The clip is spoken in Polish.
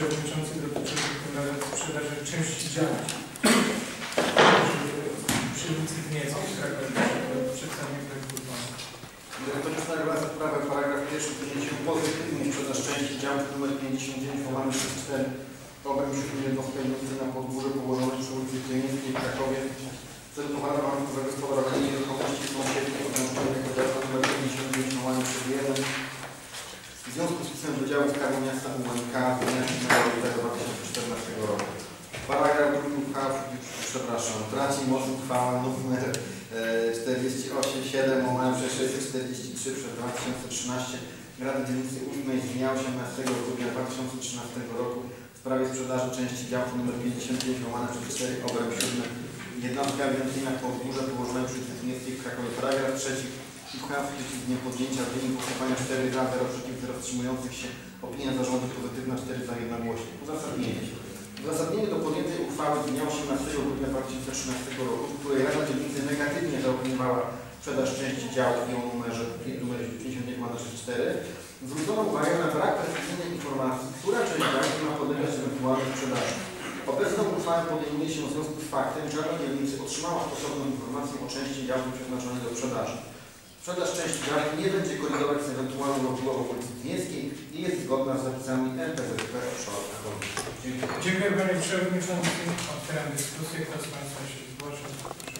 Przewodniczący dotyczący sprzedaży części działów przy ulicy Gniewskiej w Krakowie. Przedstawienie projektu uchwały. Wykonawcza regulacja prawa paragraf 1 podjęcie pozytywnej sprzedaż części działów nr 59 łamane przez 4 obręb 7 jednostki na podwórze położonej przy ulicy Gniewskiej w Krakowie w celu powołania warunków zagospodarowania nieruchomości sąsiednich odłączonych gospodarstwa nr 59 łamane przez 1 w związku z wpisem do działu Skarbu Miasta UMK z dnia 2014 roku. Paragraf 2 uchwały, przepraszam, traci moc uchwała nr 48.7 łamane przez 643 przez 2013 Rady Dzielnicy 8 z dnia 18 grudnia 2013 roku w sprawie sprzedaży części działów nr 59 łamane przez 4 obręb 7 jednostka ewidencyjna podwórze położonej przy ulicy Gniewskiej w Krakowie. Paragraf 3 uchwała z dniem podjęcia w wyniku głosowania 4 za, 0 przeciw, 0 wstrzymujących się. Opinia zarządu pozytywna, 4 za, 1 głośnie. Uzasadnienie. Uzasadnienie do podjętej uchwały z dnia 18 grudnia 2013 roku, w której Rada Dzielnicy negatywnie zaopiniowała sprzedaż części działów i o numerze 51/4, zwrócono uwagę na brak precyzyjnej informacji, która część działów ma podlegać ewentualnej sprzedaży. Obecną uchwałę podejmuje się w związku z faktem, że Rada Dzielnicy otrzymała stosowną informację o części działów przeznaczonej do sprzedaży. Sprzedaż części działów nie będzie kolidować z ewentualną rozbudową ulicy Gniewskiej i jest zgodna z zapisami NPZP Obszar Krakowi. Dziękuję Panie Przewodniczący. Otwieram dyskusję. Kto z Państwa się zgłasza?